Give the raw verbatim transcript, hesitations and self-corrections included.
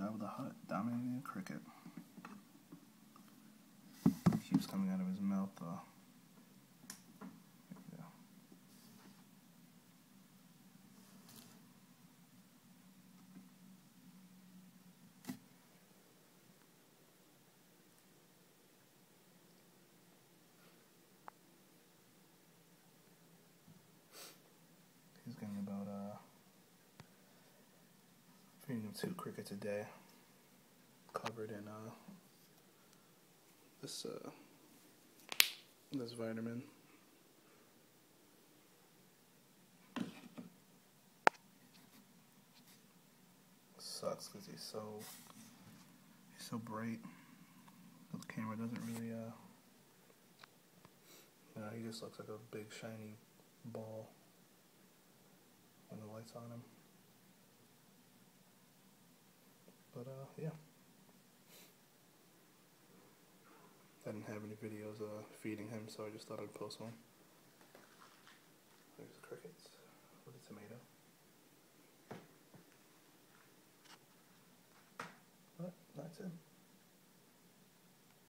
Jabba the Hutt dominating a cricket. Keeps coming out of his mouth though. There we go. He's getting about uh feeding him two crickets a day, covered in uh this uh this vitamin. Sucks because he's so he's so bright. The camera doesn't really uh you know, he just looks like a big shiny ball when the light's on him. But uh yeah. I didn't have any videos uh, feeding him, so I just thought I'd post one. There's the crickets with a tomato.